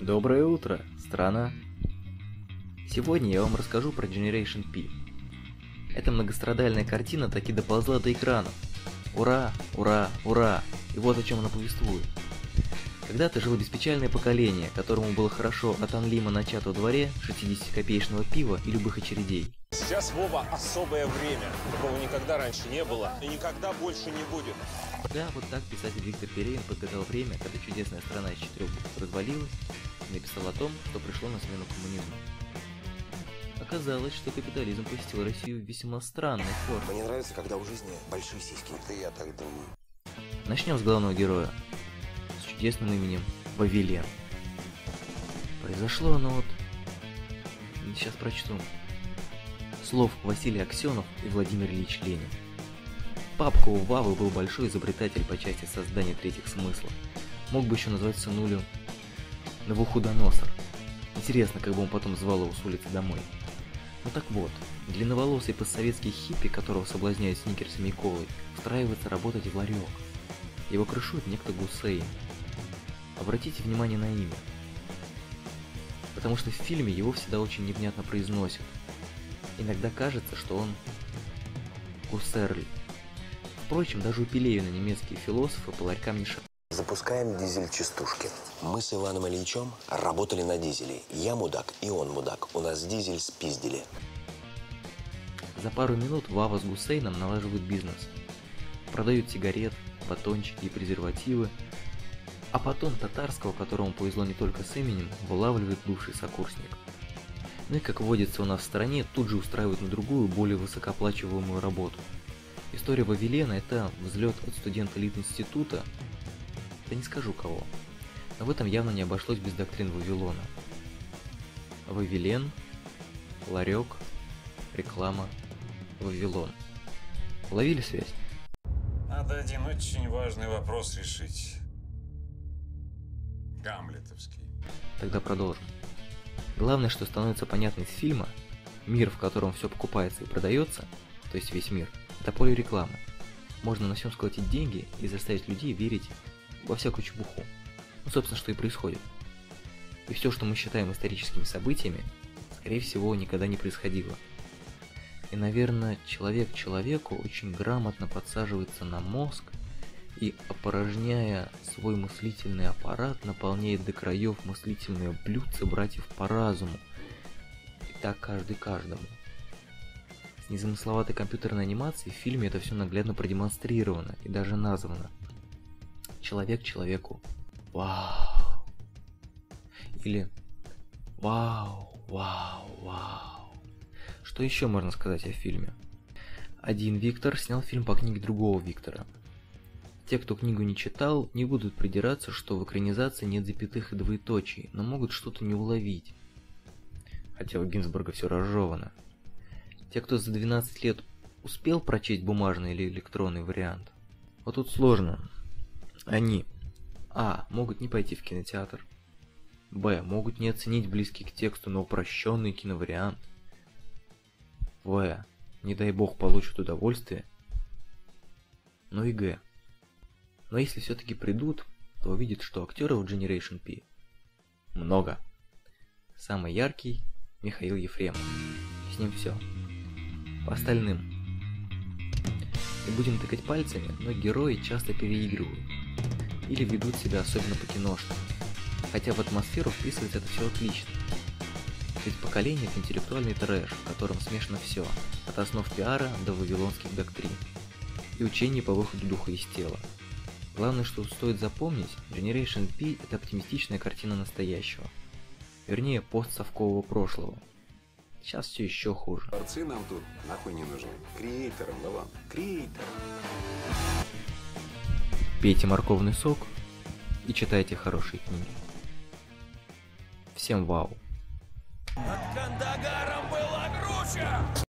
Доброе утро, страна! Сегодня я вам расскажу про Generation P. Эта многострадальная картина таки доползла до экранов. Ура, ура, ура! И вот о чем она повествует. Когда-то жило беспечальное поколение, которому было хорошо от анлима начата во дворе, 60-копеечного пива и любых очередей. Сейчас, Вова, особое время. Такого никогда раньше не было и никогда больше не будет. Да, вот так писатель Виктор Перейн подгадал время, когда чудесная страна из 4 букв развалилась, и написал о том, что пришло на смену коммунизму. Оказалось, что капитализм посетил Россию в весьма странной форме. Мне нравится, когда у жизни большие сиськи. Это я так думаю. Начнем с главного героя, с чудесным именем Вавилен. Произошло оно вот... Сейчас прочту. Слов Василий Аксенов и Владимир Ильич Ленин. Папка у Вавы был большой изобретатель по части создания третьих смыслов. Мог бы еще назвать сынулю Навуходоносор. Интересно, как бы он потом звал его с улицы домой. Ну так вот, длинноволосый постсоветский хиппи, которого соблазняют сникерсами и колой, устраивается работать в ларек. Его крышует некто Гусейн. Обратите внимание на имя. Потому что в фильме его всегда очень невнятно произносят. Иногда кажется, что он Гусерли. Впрочем, даже у Пелевина немецкие философы по ларькам не шагают. Запускаем дизель-частушки. Мы с Иваном Ильичем работали на дизеле. Я мудак, и он мудак. У нас дизель спиздили. За пару минут Вава с Гусейном налаживают бизнес. Продают сигарет, батончики и презервативы. А потом татарского, которому повезло не только с именем, вылавливает бывший сокурсник. Ну и как водится у нас в стране, тут же устраивают на другую, более высокооплачиваемую работу. История Вавилена – это взлет от студента Литинститута, да не скажу кого, но в этом явно не обошлось без доктрин Вавилона. Вавилен, ларек, реклама, Вавилон. Уловили связь? Надо один очень важный вопрос решить. Гамлетовский. Тогда продолжим. Главное, что становится понятно из фильма, мир, в котором все покупается и продается, то есть весь мир, это поле рекламы. Можно на всем сколотить деньги и заставить людей верить во всякую чепуху. Ну, собственно, что и происходит. И все, что мы считаем историческими событиями, скорее всего, никогда не происходило. И, наверное, человек человеку очень грамотно подсаживается на мозг и, опорожняя свой мыслительный аппарат, наполняет до краев мыслительные блюдца братьев по разуму. И так каждый каждому. С незамысловатой компьютерной анимацией в фильме это все наглядно продемонстрировано и даже названо. Человек человеку. Вау. Или вау, вау, вау. Что еще можно сказать о фильме? Один Виктор снял фильм по книге другого Виктора. Те, кто книгу не читал, не будут придираться, что в экранизации нет запятых и двоеточий, но могут что-то не уловить. Хотя у Гинзбурга все разжевано. Те, кто за 12 лет успел прочесть бумажный или электронный вариант, вот тут сложно. Они а. могут не пойти в кинотеатр, б. могут не оценить близкий к тексту, но упрощенный киновариант, в. не дай бог получат удовольствие, ну и г. Но если все-таки придут, то увидят, что актеров Generation P много. Самый яркий – Михаил Ефремов. С ним все. По остальным. И будем тыкать пальцами, но герои часто переигрывают. Или ведут себя особенно по-киношному. Хотя в атмосферу вписывается это все отлично. Ведь поколение – это интеллектуальный трэш, в котором смешано все, от основ пиара до вавилонских доктрин. И учений по выходу духа из тела. Главное, что стоит запомнить, Generation P – это оптимистичная картина настоящего. Вернее, постсовкового прошлого. Сейчас все еще хуже. Творцы нам тут нахуй не нужны. Креатором, да вам. Креатор. Пейте морковный сок и читайте хорошие книги. Всем вау! Над Кандагаром была круче!